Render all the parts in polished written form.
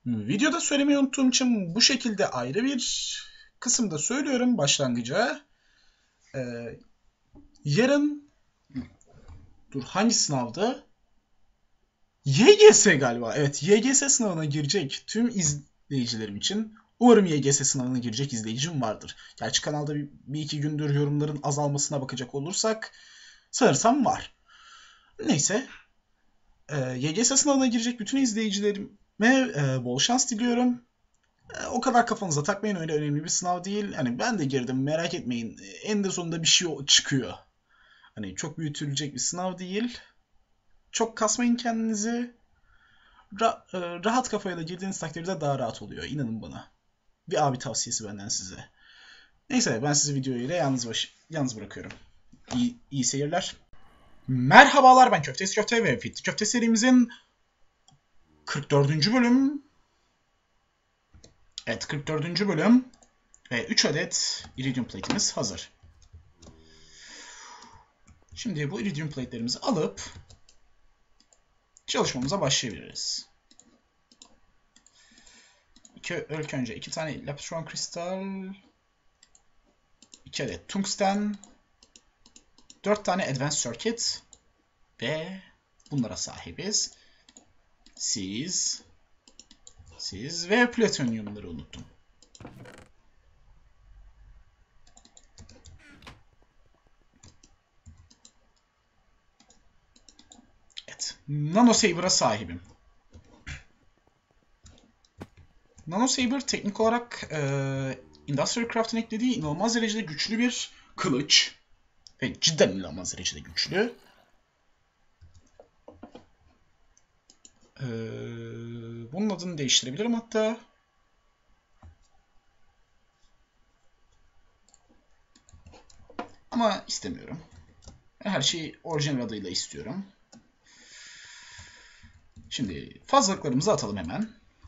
Videoda söylemeyi unuttuğum için bu şekilde ayrı bir kısımda söylüyorum başlangıca. Ee, Yarın, dur hangi sınavdı? YGS galiba. Evet, YGS sınavına girecek tüm izleyicilerim için. Umarım YGS sınavına girecek izleyicim vardır. Gerçi kanalda bir iki gündür yorumların azalmasına bakacak olursak sanırsam var. Neyse, YGS sınavına girecek bütün izleyicilerime bol şans diliyorum. O kadar kafanıza takmayın, öyle önemli bir sınav değil. Hani ben de girdim, merak etmeyin. En de sonunda bir şey çıkıyor. Hani çok büyütülecek bir sınav değil. Çok kasmayın kendinizi. Rahat kafayla girdiğiniz takdirde daha rahat oluyor. İnanın bana. Bir abi tavsiyesi benden size. Neyse, ben sizi videoyla yalnız bırakıyorum. İyi seyirler. Merhabalar, ben Köftesi Köfte ve Fitti Köfte serimizin 44. bölüm. Evet, 44. bölüm ve 3 adet iridium plate'imiz hazır. Şimdi bu iridium plate'lerimizi alıp çalışmamıza başlayabiliriz. İlk önce 2 tane Laptron kristal, 2 adet tungsten, 4 tane advanced circuit ve bunlara sahibiz. Siz ve plütonyumları unuttum. Evet, Nanosaber'a sahibim. Nanosaber teknik olarak Industrial Craft'ın eklediği inanılmaz derecede güçlü bir kılıç. Ve cidden inanılmaz derecede güçlü. Bunun adını değiştirebilirim hatta. Ama istemiyorum. Her şeyi orijinal adıyla istiyorum. Şimdi fazlalıklarımızı atalım hemen.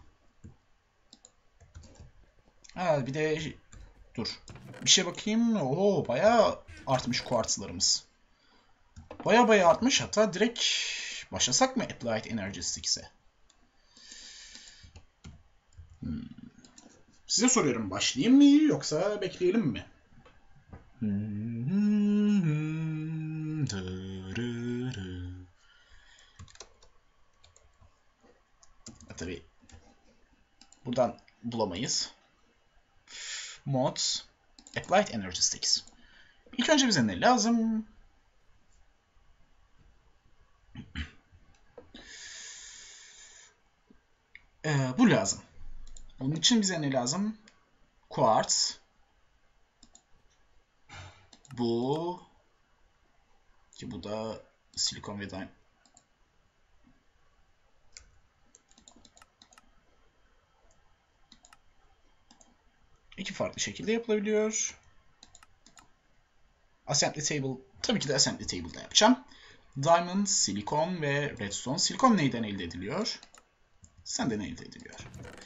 Bir de dur. Bir şey bakayım. Oo, bayağı artmış kuartslarımız. Bayağı artmış. Hatta direkt başlasak mı Applied Energy Sticks'e? Size soruyorum, başlayayım mı yoksa bekleyelim mi? Tabii buradan bulamayız. Mods, Applied Energy Sticks. İlk önce bize ne lazım? Bu lazım. Onun için bize ne lazım? Quartz. Bu. Ki bu da silikon ve diamond. İki farklı şekilde yapılabiliyor. Assembly table. Tabii ki de assembly table'da yapacağım. Diamond, silikon ve redstone. Silikon neyden elde ediliyor? Senden elde ediliyor.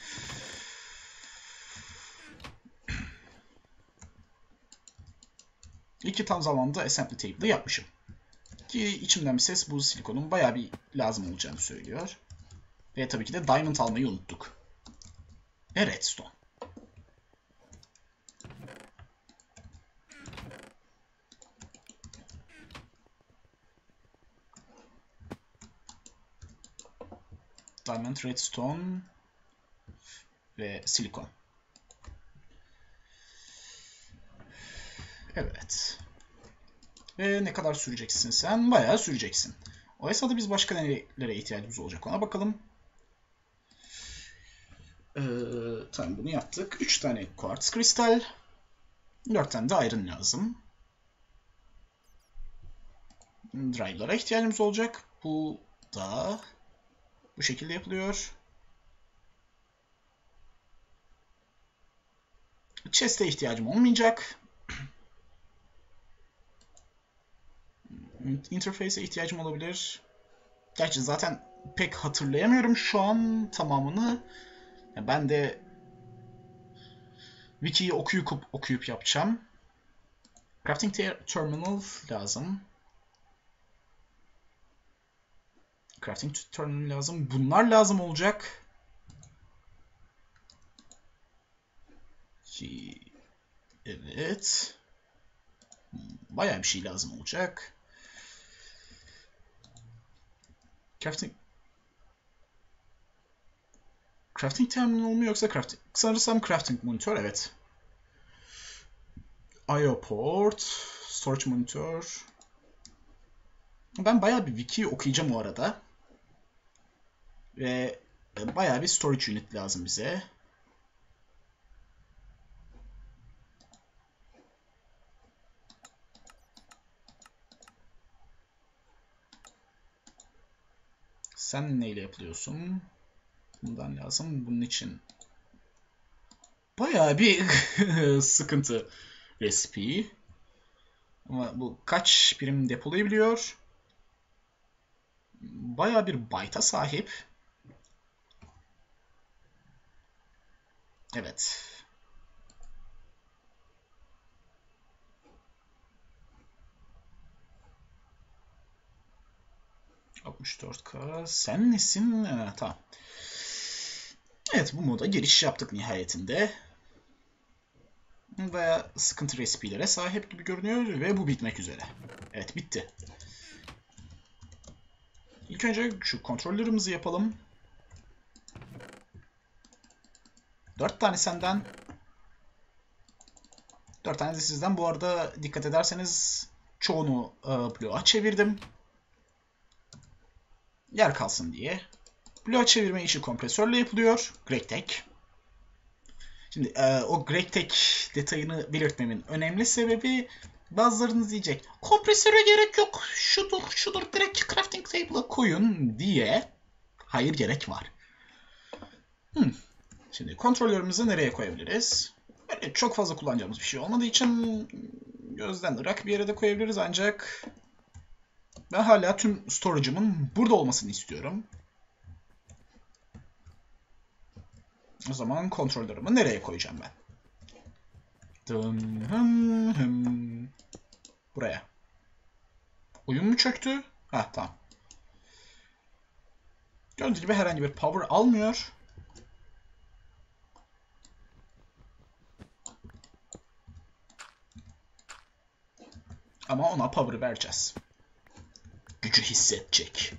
İki tam zamanda assembly table'ı yapmışım. Ki içimden bir ses bu silikonun bayağı bir lazım olacağını söylüyor. Ve tabii ki de diamond almayı unuttuk. Ve redstone. Diamond, redstone ve silikon. Evet. Ve ne kadar süreceksin sen? Bayağı süreceksin. O esnada biz başka nelere ihtiyacımız olacak ona bakalım. Tamam, bunu yaptık. 3 tane quartz kristal. 4 tane de iron lazım. Drive'lara ihtiyacımız olacak. Bu da bu şekilde yapılıyor. Chest'e ihtiyacım olmayacak. Interface'e ihtiyacım olabilir. Gerçi zaten pek hatırlayamıyorum şu an tamamını. Ben de Wiki'yi okuyup yapacağım. Crafting Terminal lazım. Crafting Terminal lazım. Bunlar lazım olacak. Ki evet. Bayağı bir şey lazım olacak. Crafting terminal mu yoksa crafting? Sanırsam crafting monitör, evet. IO port, storage monitor. Ben bayağı bir wiki okuyacağım o arada. Ve bayağı bir storage unit lazım bize. Sen neyle yapılıyorsun? Bundan lazım. Bunun için bayağı bir sıkıntı recipe. Ama bu kaç birim depolayabiliyor? Bayağı bir byte'a sahip. Evet. ...64K. Sen nesin? Tamam. Evet, bu moda giriş yaptık nihayetinde. Baya sıkıntı recipe'lere sahip gibi görünüyor ve bu bitmek üzere. Evet, bitti. İlk önce şu kontrollerimizi yapalım. 4 tane senden. 4 tane de sizden. Bu arada dikkat ederseniz çoğunu bloğa çevirdim. Yer kalsın diye. Bloğa çevirme işi kompresörle yapılıyor. GregTech. Şimdi o GregTech detayını belirtmemin önemli sebebi, bazılarınız diyecek kompresöre gerek yok, şudur direkt crafting table'a koyun diye. Hayır, gerek var. Şimdi kontrolörümüzü nereye koyabiliriz? Böyle çok fazla kullanacağımız bir şey olmadığı için gözden ırak bir yere de koyabiliriz, ancak ben hala tüm storage'ımın burada olmasını istiyorum. O zaman kontrolörümü nereye koyacağım ben? Buraya. Oyun mu çöktü? Ha, tamam. Gördüğünüz gibi herhangi bir power almıyor. Ama ona power vereceğiz. Gücü hissedecek.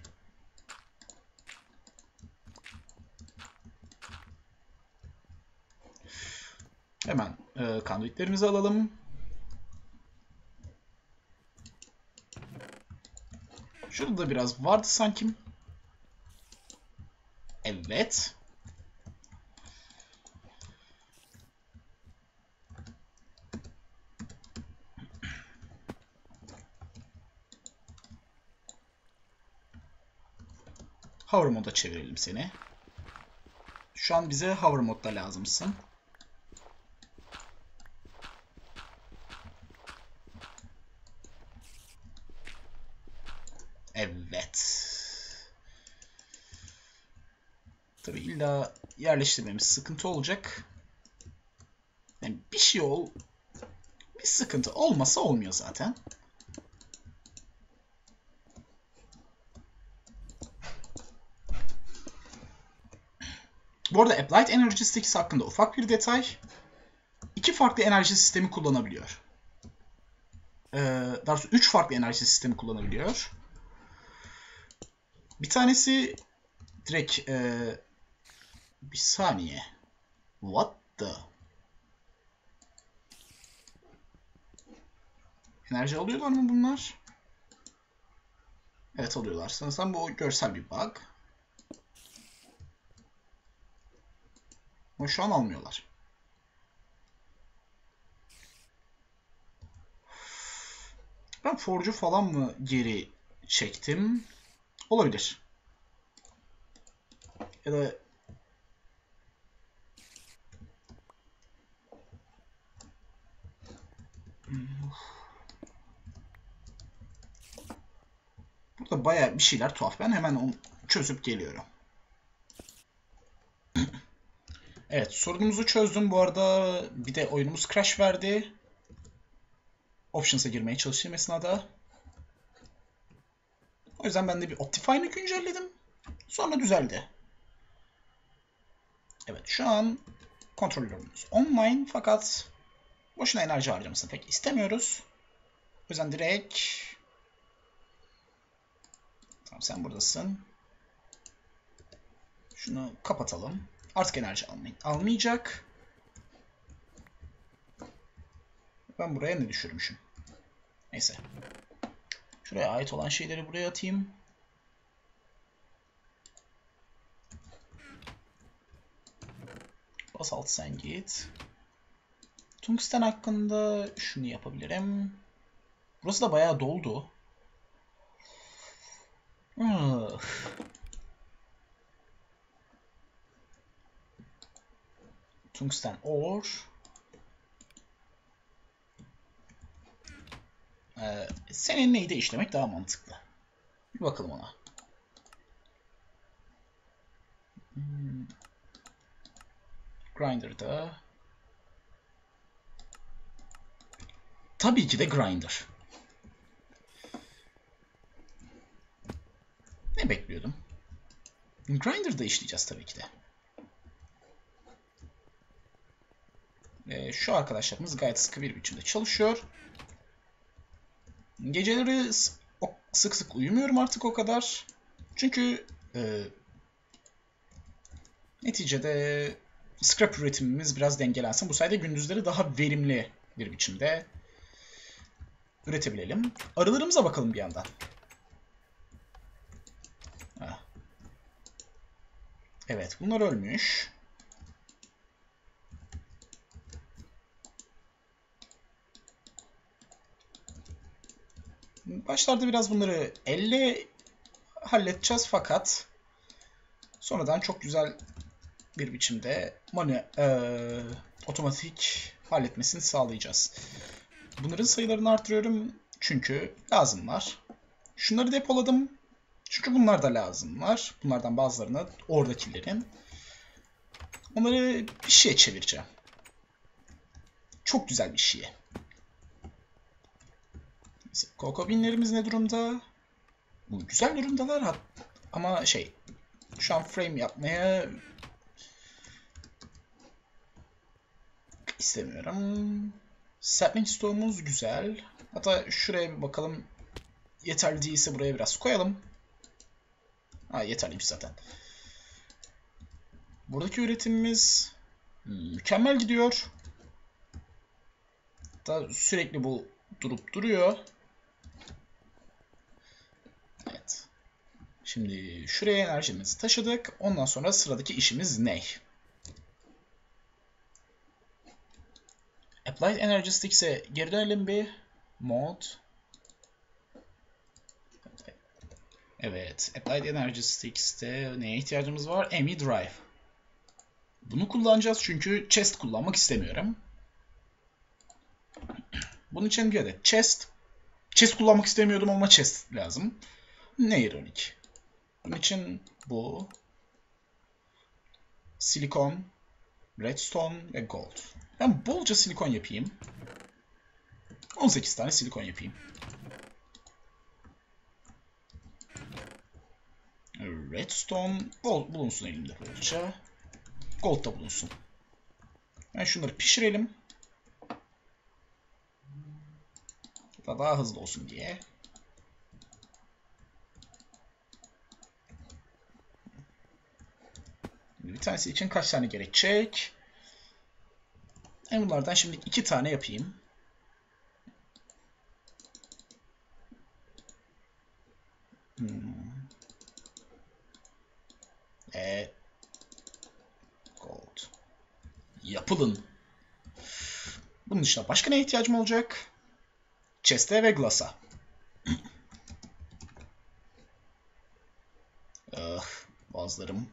Hemen conduitlerimizi alalım. Şurada da biraz vardı sanki. Evet. Hover moda çevirelim seni. Şu an bize hover modda lazımsın. Evet. Tabii illa yerleştirmemiz sıkıntı olacak. Yani bir sıkıntı olmasa olmuyor zaten. Bu arada Applied Energy Sticks hakkında ufak bir detay. 2 farklı enerji sistemi kullanabiliyor. Daha doğrusu 3 farklı enerji sistemi kullanabiliyor. Bir tanesi direkt bir saniye. What the? Enerji alıyorlar mı bunlar? Evet, alıyorlar. Sanırsam bu görsel bir bug. Ama şu an almıyorlar. Ben Forge'u falan mı geri çektim? Olabilir. Ya da burada bayağı bir şeyler tuhaf. Ben hemen onu çözüp geliyorum. Evet, sorunumuzu çözdüm. Bu arada bir de oyunumuz crash verdi. Options'a girmeye çalıştığım esnada. O yüzden ben de bir Optifine'ı güncelledim. Sonra düzeldi. Evet, şu an kontrolörümüz online fakat boşuna enerji harcamasını pek istemiyoruz. O yüzden direkt tamam, sen buradasın. Şunu kapatalım. Artık enerji almayacak. Ben buraya ne düşürmüşüm? Neyse. Şuraya ait olan şeyleri buraya atayım. Basalt sen git. Tungsten hakkında şunu yapabilirim. Burası da bayağı doldu. Tungsten ore. Senin neyi de işlemek daha mantıklı. Bir bakalım ona. Grinder'da. Tabii ki de Grinder. Ne bekliyordum? Grinder'da işleyeceğiz tabii ki de. Şu arkadaşlarımız gayet sıkı bir biçimde çalışıyor. Geceleri sık sık uyumuyorum artık o kadar. Çünkü neticede scrap üretimimiz biraz dengelensin. Bu sayede gündüzleri daha verimli bir biçimde üretebilelim. Arılarımıza bakalım bir yandan. Evet, bunlar ölmüş. Başlarda biraz bunları elle halledeceğiz fakat sonradan çok güzel bir biçimde otomatik halletmesini sağlayacağız. Bunların sayılarını artırıyorum çünkü lazımlar. Şunları depoladım çünkü bunlar da lazımlar. Bunlardan bazılarını oradakilerin. Onları bir şeye çevireceğim. Çok güzel bir şeye. Cocoa bean'lerimiz ne durumda? Bu güzel durumdalar ama şu an frame yapmaya istemiyorum. Sapling stoğumuz güzel. Hatta şuraya bir bakalım. Yeterli değilse buraya biraz koyalım. Yeterliymiş zaten. Buradaki üretimimiz mükemmel gidiyor. Hatta sürekli bu durup duruyor. Evet. Şimdi şuraya enerjimizi taşıdık. Ondan sonra sıradaki işimiz ne? Applied Energy Sticks'e geri dönelim bir. Mod. Evet. Applied Energy Sticks'te neye ihtiyacımız var? ME Drive. Bunu kullanacağız çünkü chest kullanmak istemiyorum. Bunun için bir adet chest. Chest kullanmak istemiyordum ama chest lazım. Ne ironik. Bunun için bu. Silikon, redstone ve gold. Ben bolca silikon yapayım. 18 tane silikon yapayım. Redstone bulunsun elimde bolca. Gold da bulunsun. Ben şunları pişirelim. Daha hızlı olsun diye. Bir tanesi için kaç tane gerekecek? Bunlardan şimdi 2 tane yapayım. Gold. Yapılın. Bunun dışında başka neye ihtiyacım olacak? Chest'e ve glass'a. Bazılarım.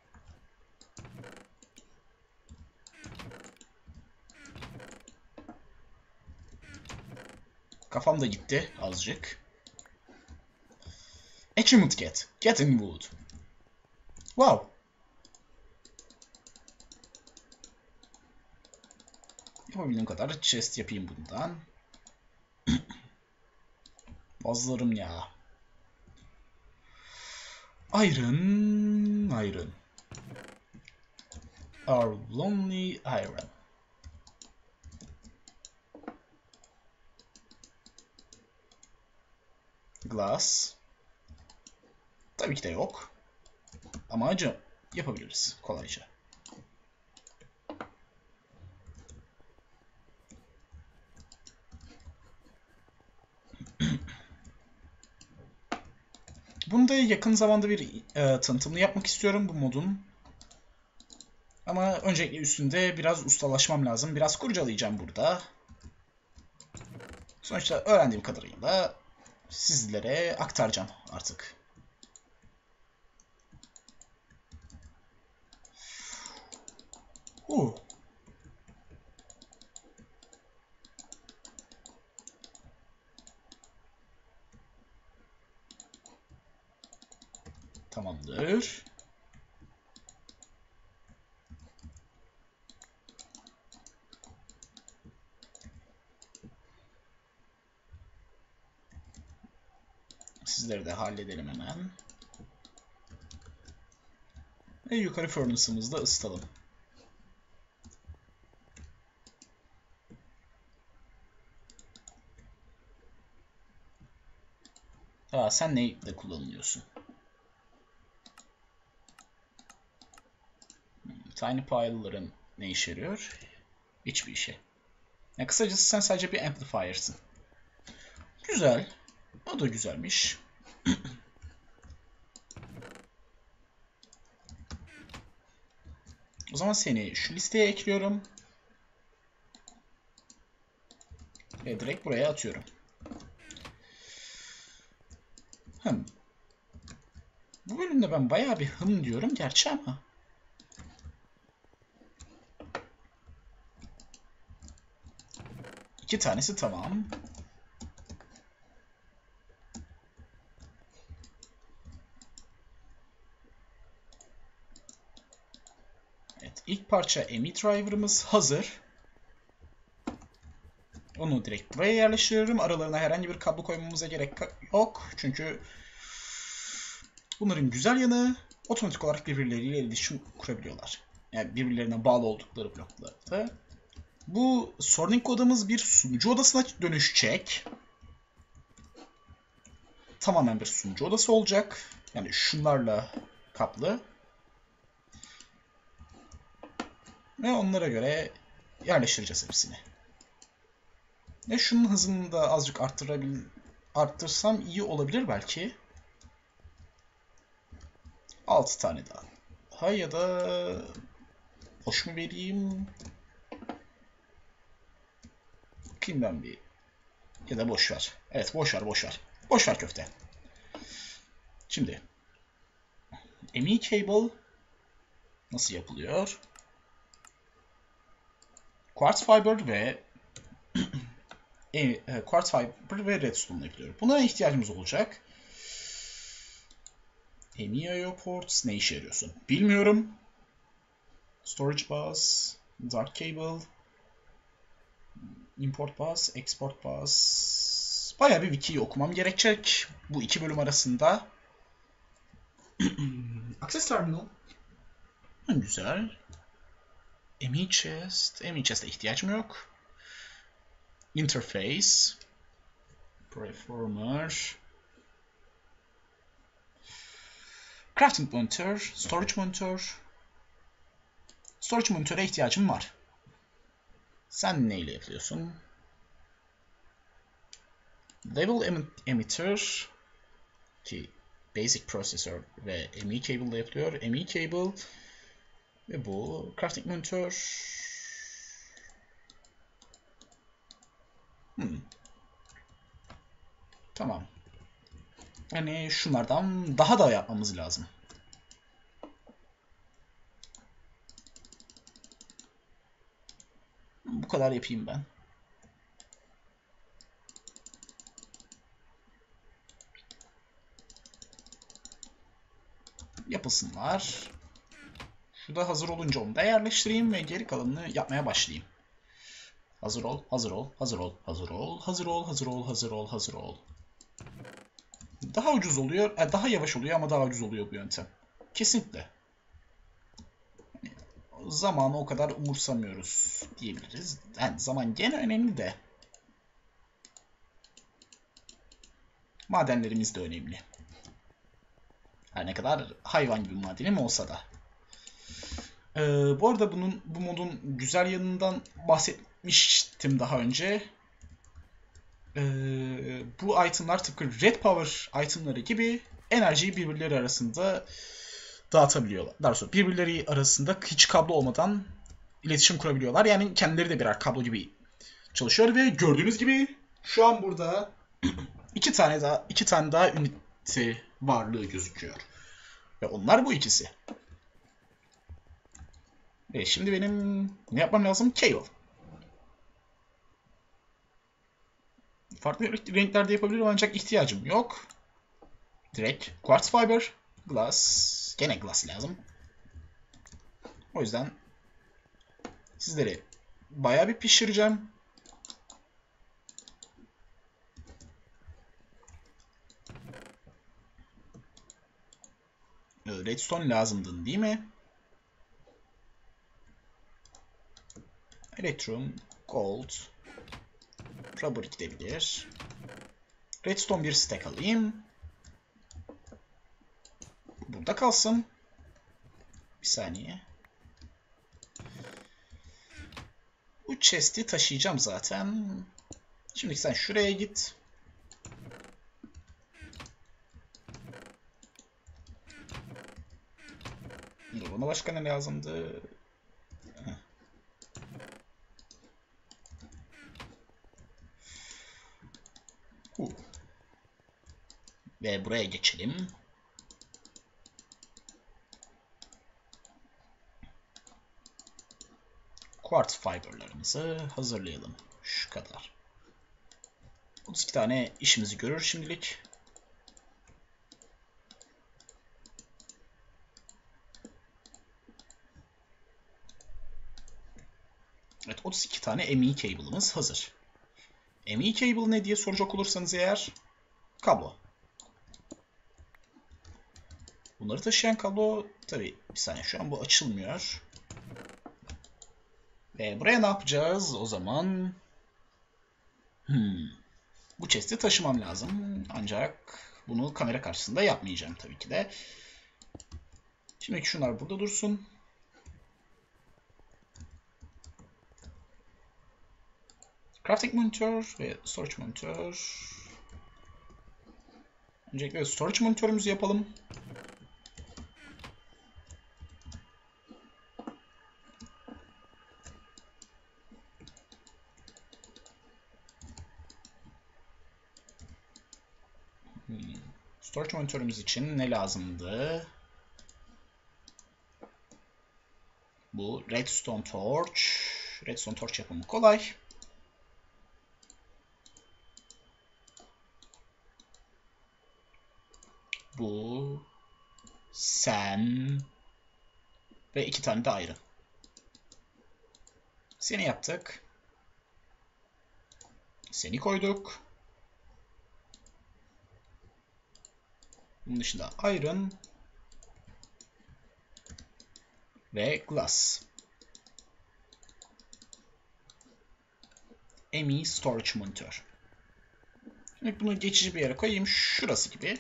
Kafam da gitti azıcık. Achievement get. Getting wood. Wow. Yapabildiğim kadar chest yapayım bundan. Bazılarım ya. Iron. Our Lonely Iron. Glass. Tabii ki de yok. Ama acı yapabiliriz kolayca. Bunu da yakın zamanda bir tanıtımını yapmak istiyorum bu modun. Ama öncelikle üstünde biraz ustalaşmam lazım. Biraz kurcalayacağım burada. Sonuçta öğrendiğim kadarıyla sizlere aktaracağım artık. Tamamdır. Sizleri de halledelim hemen. Ve yukarı furnace'ımızı da ısıtalım. Sen neyle kullanılıyorsun? Tiny pile'ların ne işe yarıyor? Hiçbir işe. Ya kısacası sen sadece bir amplifier'sın. Güzel. O da güzelmiş. O zaman seni şu listeye ekliyorum. Ve direkt buraya atıyorum. Bu bölümde ben bayağı bir diyorum gerçi ama. İki tanesi tamam. Evet, ilk parça ME driver'ımız hazır. Onu direkt buraya yerleştiriyorum. Aralarına herhangi bir kablo koymamıza gerek yok. Çünkü bunların güzel yanı otomatik olarak birbirleriyle iletişim kurabiliyorlar. Yani birbirlerine bağlı oldukları bloklarda. Bu Sorting odamız bir sunucu odasına dönüşecek. Tamamen bir sunucu odası olacak. Yani şunlarla kaplı. Ve onlara göre yerleştireceğiz hepsini. Ve şunun hızını da azıcık arttırsam iyi olabilir belki. 6 tane daha. Ya da boş mu vereyim? Bakayım ben bir. Ya da boş ver. Evet boş ver boş ver. Boş ver köfte. Şimdi ME cable nasıl yapılıyor? Quartz fiber ve quartz fiber ve redstone yapılıyor. Buna ihtiyacımız olacak. ME ports ne işe yarıyorsun? Bilmiyorum. Storage bus, dark cable, import bus, export bus. Bayağı bir wiki'yi okumam gerekecek bu iki bölüm arasında. Access terminal. Güzel. ME chest. ME chest'e ihtiyacım yok. Interface. Preformer. Crafting monitor. Storage monitor. Storage monitöre ihtiyacım var. Sen neyle yapıyorsun? Level emitter ki basic processor ve ME cable ile yapılıyor. ME cable ve bu crafting monitor. Tamam. Yani şunlardan daha da yapmamız lazım. Bu kadar yapayım ben. Yapılsınlar. Şu da hazır olunca onu da yerleştireyim ve geri kalanını yapmaya başlayayım. Hazır ol, hazır ol, hazır ol, hazır ol, hazır ol, hazır ol, hazır ol, hazır ol. Daha ucuz oluyor, daha yavaş oluyor ama daha ucuz oluyor bu yöntem. Kesinlikle. zamanı o kadar umursamıyoruz diyebiliriz. Yani zaman gene önemli de. Madenlerimiz de önemli. Her ne kadar hayvan gibi madenim olsa da. Bu arada bu modun güzel yanından bahsetmiştim daha önce. Bu itemlar tıpkı Red Power itemları gibi enerjiyi birbirleri arasında dağıtabiliyorlar. Daha sonra birbirleri arasında hiç kablo olmadan iletişim kurabiliyorlar. Yani kendileri de birer kablo gibi çalışıyor ve gördüğünüz gibi şu an burada iki tane daha ünite varlığı gözüküyor. Ve onlar bu ikisi. Ve şimdi benim ne yapmam lazım? Cable. Farklı renklerde yapabilirim ancak ihtiyacım yok. Direkt Quartz Fiber, Glass. Gene Glass lazım. O yüzden sizleri bayağı bir pişireceğim. Redstone lazımdı değil mi? Electrum, Gold, Rubber gidebilir. Redstone bir stack alayım. Burada kalsın. Bir saniye. Bu chest'i taşıyacağım zaten. Şimdi sen şuraya git. Bana başka ne lazımdı? Ve buraya geçelim. Quartz fiberlarımızı hazırlayalım. Şu kadar. 32 tane işimizi görür şimdilik. Evet, 32 tane ME cable'ımız hazır. ME cable ne diye soracak olursanız eğer, kablo. Bunları taşıyan kablo, tabi bir saniye, şu an bu açılmıyor. Ve buraya ne yapacağız o zaman? Bu chest'i taşımam lazım. Ancak bunu kamera karşısında yapmayacağım tabii ki de. Şimdi şunlar burada dursun. Crafting monitor ve storage monitor. Öncelikle storage monitörümüzü yapalım. Storage monitörümüz için ne lazımdı? Bu redstone torch. Redstone torch yapımı kolay. Bu, sen ve 2 tane de iron. Seni yaptık. Seni koyduk. Bunun dışında iron ve glass. ME storage monitor. Şimdi bunu geçici bir yere koyayım. Şurası gibi.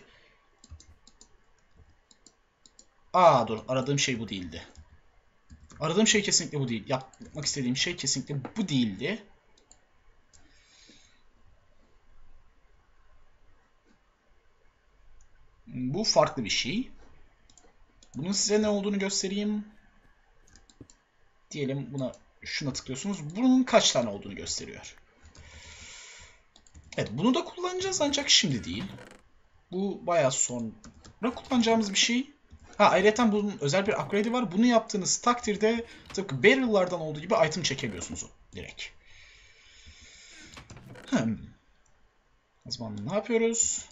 Dur, aradığım şey bu değildi. Aradığım şey kesinlikle bu değil. Yapmak istediğim şey kesinlikle bu değildi. Bu farklı bir şey. Bunun size ne olduğunu göstereyim. Diyelim şuna tıklıyorsunuz. Bunun kaç tane olduğunu gösteriyor. Evet, bunu da kullanacağız ancak şimdi değil. Bu bayağı sonra kullanacağımız bir şey. Ayrıca bunun özel bir upgrade'i var. Bunu yaptığınız takdirde tıpkı barrel'lardan olduğu gibi item çekebiliyorsunuz direkt. O zaman ne yapıyoruz?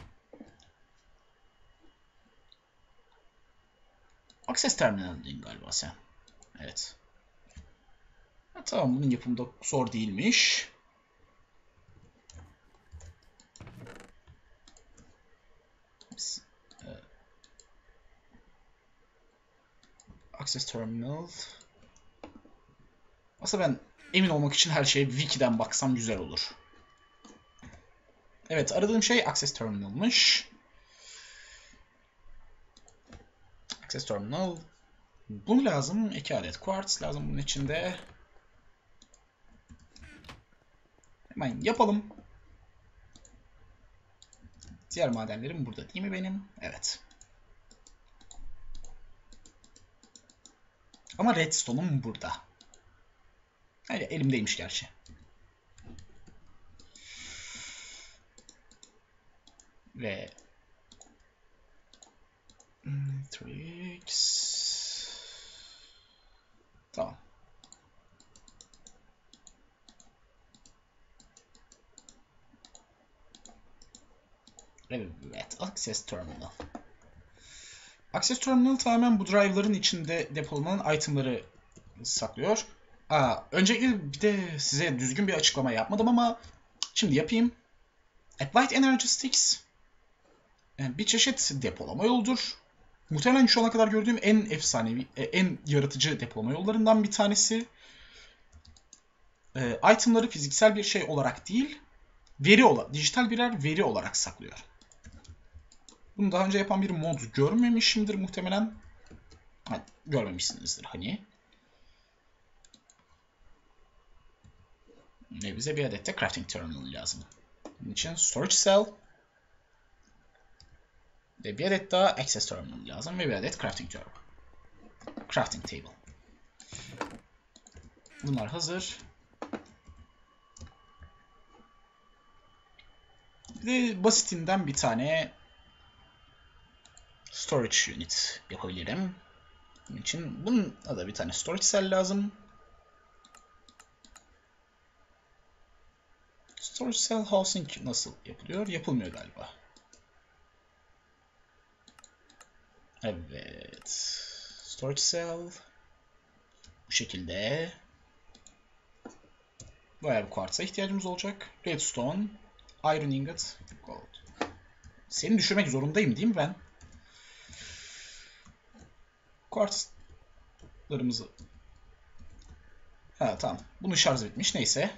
Access terminal'deyim galiba sen. Evet. Tamam, bunun yapımı da zor değilmiş. Access terminal. Aslında ben emin olmak için her şeye Wiki'den baksam güzel olur. Evet, aradığım şey Access Terminal'mış. Access Terminal. Bunu lazım. 2 adet Quartz lazım bunun içinde. Hemen yapalım. Diğer madenlerim burada değil mi benim? Evet. Ama Redstone'um burada. Hayır, elimdeymiş gerçi. Ve Matrix. Tamam. Evet, Access Terminal. Access Terminal tamamen bu drive'ların içinde depolanan itemları saklıyor. Öncelikle bir de size düzgün bir açıklama yapmadım ama şimdi yapayım. Applied Energy Sticks bir çeşit depolama yoludur. Muhtemelen şu ana kadar gördüğüm en efsanevi, en yaratıcı depolama yollarından bir tanesi. Itemları fiziksel bir şey olarak değil, dijital birer veri olarak saklıyor. Bunu daha önce yapan bir mod görmemişimdir muhtemelen. Görmemişsinizdir hani. Bize bir adet de crafting terminal lazım. Bunun için storage cell ve bir adet daha access terminal lazım ve bir adet crafting table. Bunlar hazır. Bir de basitinden bir tane storage unit yapabilirim. Bunun için bunun da bir tane storage cell lazım. Storage cell housing nasıl yapılıyor? Yapılmıyor galiba. Evet. Storage cell bu şekilde. Bayağı bir kuartza ihtiyacımız olacak. Redstone, iron ingot, gold. Seni düşürmek zorundayım değil mi ben? Kuartzlarımızı... Tamam. Bunun şarjı bitmiş. Neyse.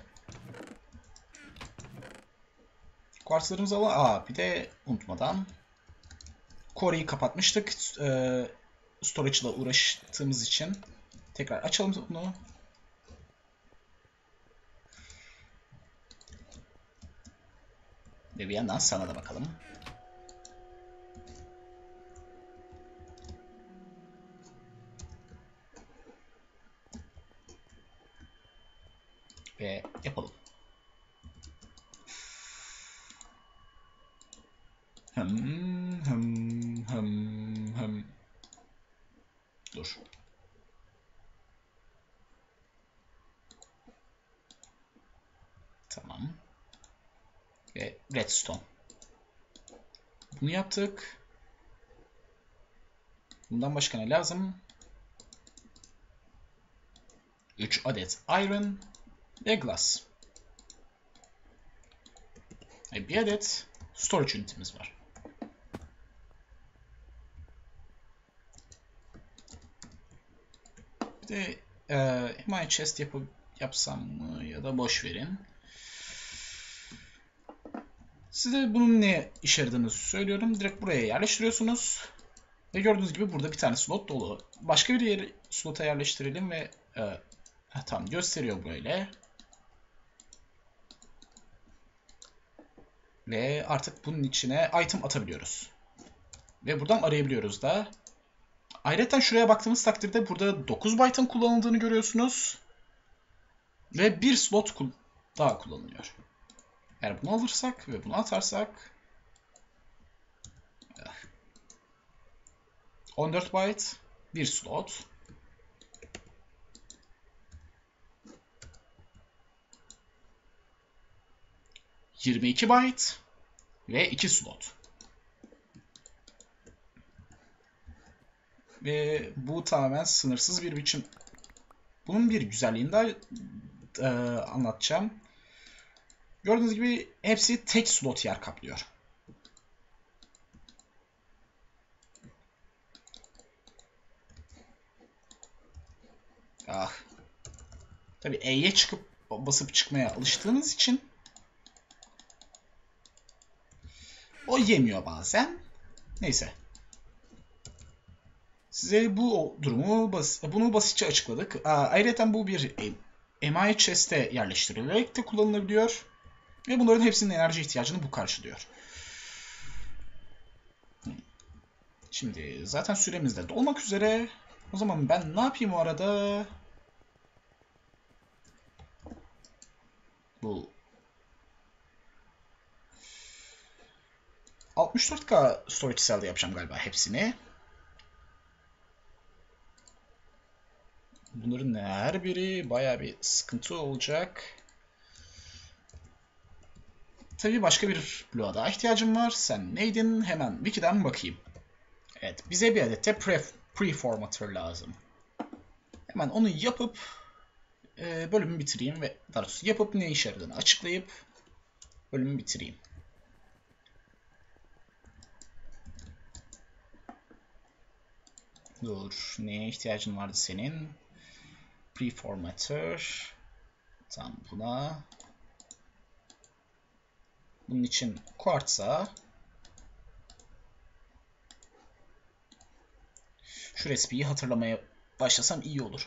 Kuartzlarımızı alalım. Bir de unutmadan Core'yi kapatmıştık. Storage ile uğraştığımız için. Tekrar açalım bunu. Ve bir yandan sana da bakalım. Ve yapalım. Dur. Tamam. Ve redstone. Bunu yaptık. Bundan başka ne lazım? 3 adet iron ve glass. Ve bir adet storage unitimiz var. Bir de my chest yapsam mı ya da boş verin. Size bunun ne işe yaradığını söylüyorum. Direkt buraya yerleştiriyorsunuz. Ve gördüğünüz gibi burada bir tane slot dolu. Başka bir slota yerleştirelim ve tam gösteriyor böyle. Ve artık bunun içine item atabiliyoruz. Ve buradan arayabiliyoruz da. Ayrıca şuraya baktığımız takdirde burada 9 byte'ın kullanıldığını görüyorsunuz. Ve bir slot daha kullanılıyor. Eğer bunu alırsak ve bunu atarsak 14 byte bir slot. ...22 byte ve 2 slot. Ve bu tamamen sınırsız bir biçim. Bunun bir güzelliğini de anlatacağım. Gördüğünüz gibi hepsi tek slot yer kaplıyor. Tabii E'ye çıkıp basıp çıkmaya alıştığınız için o yemiyor bazen. Neyse. Size bu durumu bunu basitçe açıkladık. Ayrıca bu bir MI chest'e yerleştirilerek de kullanılabiliyor. Ve bunların hepsinin enerji ihtiyacını bu karşılıyor. Şimdi zaten süremiz de dolmak üzere. O zaman ben ne yapayım o arada? Bu 64K storage cell'de yapacağım galiba hepsini. Bunların her biri bayağı bir sıkıntı olacak. Tabii başka bir bloğa daha ihtiyacım var. Sen neydin? Hemen wiki'den bakayım. Evet, bize bir adet de preformatter lazım. Hemen onu yapıp bölümü bitireyim ve daha doğrusu yapıp ne işe yaradığını açıklayıp bölümü bitireyim. Dur, neye ihtiyacın vardı senin? Preformatter. Tam buna. Bunun için quartz'a. Şu recipe'yi hatırlamaya başlasam iyi olur.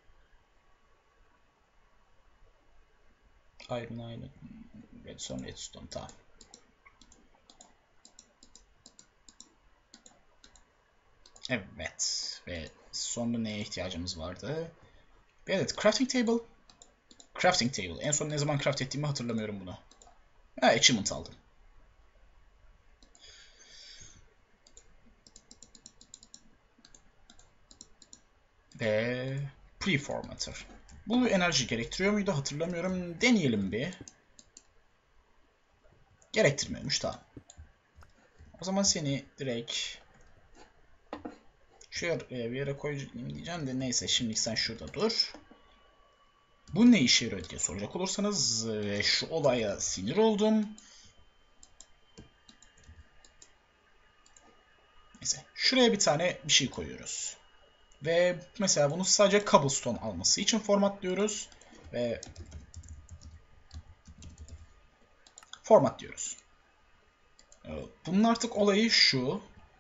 Iron, redstone, tamam. Evet. Ve sonra neye ihtiyacımız vardı? Bir adet crafting table. Crafting table. En son ne zaman craft ettiğimi hatırlamıyorum bunu. Achievement aldım. Ve preformatter. Bu enerji gerektiriyor muydu hatırlamıyorum. Deneyelim bir. Gerektirmiyormuş, tamam. O zaman seni direkt şuraya bir yere koyacağım diyeceğim de neyse, şimdi sen şurada dur. Bu ne işe yarıyor diye soracak olursanız şu olaya sinir oldum. Neyse, şuraya bir tane bir şey koyuyoruz. Ve mesela bunu sadece cobblestone alması için formatlıyoruz. Ve format diyoruz. Bunun artık olayı şu.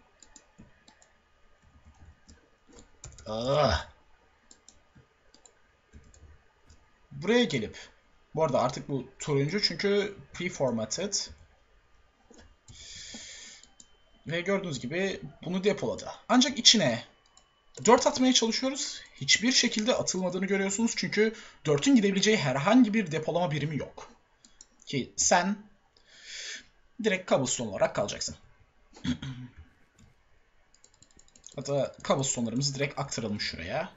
Buraya gelip, bu arada artık bu turuncu çünkü preformatted. Ve gördüğünüz gibi bunu depoladı. Ancak içine 4 atmaya çalışıyoruz. Hiçbir şekilde atılmadığını görüyorsunuz. Çünkü 4'ün gidebileceği herhangi bir depolama birimi yok. Ki sen direkt cobblestone olarak kalacaksın. Hatta cobblestone'larımızı direkt aktaralım şuraya.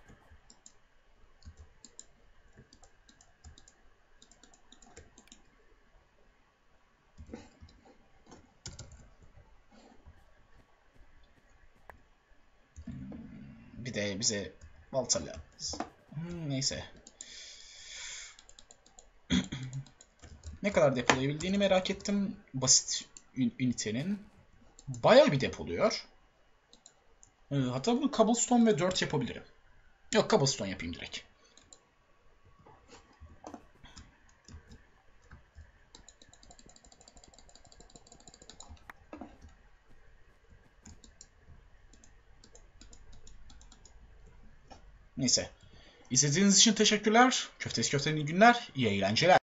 Bir de bize balta lazım. Neyse. Ne kadar depolayabildiğini merak ettim. Basit ünitenin. Bayağı bir depoluyor. Hatta bunu cobblestone ve 4 yapabilirim. Yok, cobblestone yapayım direkt. Neyse. İzlediğiniz için teşekkürler. Köftesi köftenin günler. İyi eğlenceler.